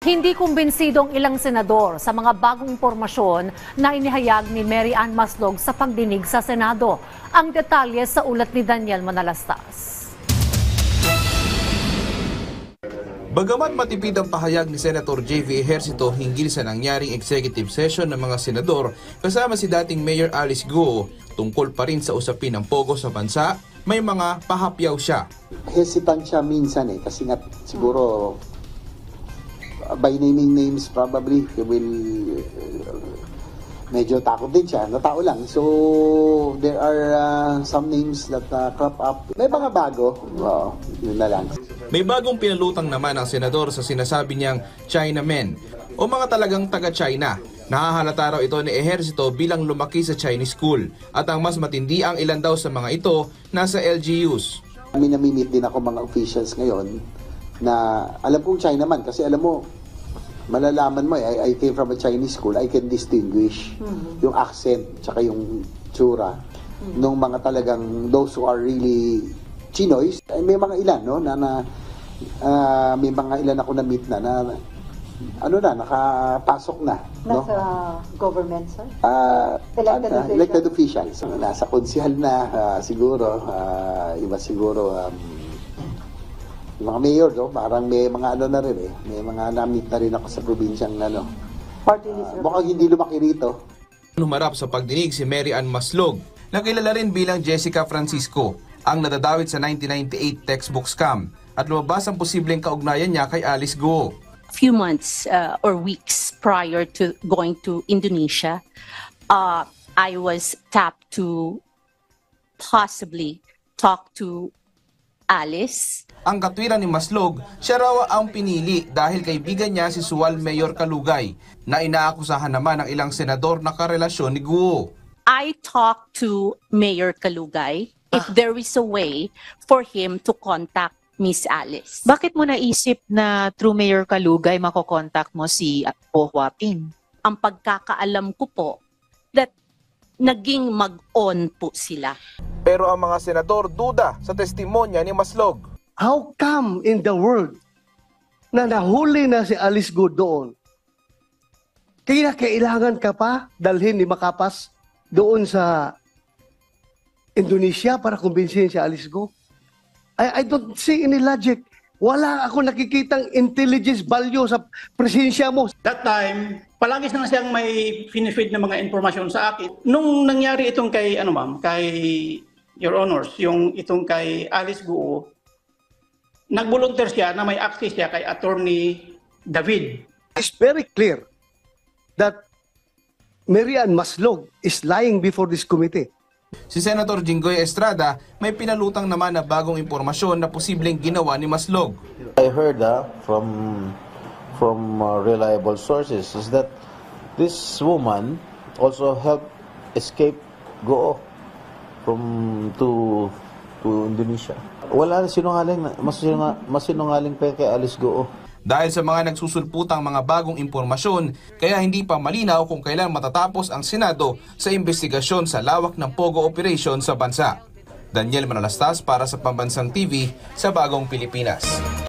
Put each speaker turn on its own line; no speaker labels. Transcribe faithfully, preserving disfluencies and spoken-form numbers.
Hindi kumbinsidong ilang senador sa mga bagong impormasyon na inihayag ni Mary Ann Maslog sa pagdinig sa Senado. Ang detalye sa ulat ni Daniel Manalastas.
Bagamat matipid ang pahayag ni Senator J V Ejercito hinggil sa nangyaring executive session ng mga senador kasama si dating Mayor Alice Guo tungkol pa rin sa usapin ng pogo sa bansa, may mga pahapyaw siya.
Hesitant siya minsan eh kasi nga siguro uh, by naming names probably he will uh, medyo takot din siya, na tao lang. So there are uh, some names that uh, crop up. May mga bago, oo, yun na lang.
May bagong pinalutang naman ang senador sa sinasabi niyang Chinamen o mga talagang taga-China. Nahahalata raw ito ni Ejercito bilang lumaki sa Chinese school at ang mas matindi ang ilan daw sa mga ito nasa L G Us.
May namimit din ako mga officials ngayon na alam kong Chinaman kasi alam mo, malalaman mo, I, I came from a Chinese school, I can distinguish mm-hmm. yung accent tsaka yung tsura mm-hmm. nung mga talagang those who are really Chinoys. May mga ilan no na, na uh, may mga ilan ako na meet na na ano na nakapasok na no
nasa government sir
uh,
elected,
uh,
official.
elected officials so, nasa konsehal na uh, siguro uh, iba siguro um, yung mga mayor no parang may mga ano na rin eh may mga na-meet na rin ako sa probinsyang ano
party list uh,
mukhang hindi lumaki rito.
Humarap sa pagdinig si Mary Ann Maslog na kilala rin bilang Jessica Francisco ang nadadawit sa nineteen ninety-eight textbook scam at lumabas ang posibleng kaugnayan niya kay Alice Guo.
Few months uh, or weeks prior to going to Indonesia, uh, I was tapped to possibly talk to Alice.
Ang katwiran ni Maslog, siya raw ang pinili dahil kaibigan niya si Sual Mayor Kalugay na inaakusahan naman ng ilang senador na karelasyon ni Guo.
I talked to Mayor Kalugay if there is a way for him to contact Miss Alice.
Bakit mo naisip na through Mayor Kalugay makokontakt mo si Po Huaping?
Ang pagkakaalam ko po that naging mag-on po sila.
Pero ang mga senador duda sa testimonya ni Maslog.
How come in the world na nahuli na si Alice Guo doon? Kaya kailangan ka pa dalhin ni Makapas doon sa Indonesia para kumbinsihin si Alice Guo? I, I don't see any logic. Wala ako nakikitang intelligence value sa presensya mo.
That time, palagi na siyang may finifeed na mga informasyon sa akin. Nung nangyari itong kay, ano ma'am, kay Your Honors, yung itong kay Alice Guo, nag-volunteer siya na may access siya kay Attorney David.
It's very clear that Mary Ann Maslog is lying before this committee.
Si Senator Jinggoy Estrada may pinalutang naman na bagong impormasyon na posibleng ginawa ni Maslog.
I heard uh, from from uh, reliable sources is that this woman also helped escape Guo from to to Indonesia. Wala sinungaling, mas sinungaling, mas sinungaling pa kay Alice Guo.
Dahil sa mga nagsusulputang mga bagong impormasyon, kaya hindi pa malinaw kung kailan matatapos ang Senado sa investigasyon sa lawak ng Pogo operation sa bansa. Daniel Manalastas para sa Pambansang T V sa Bagong Pilipinas.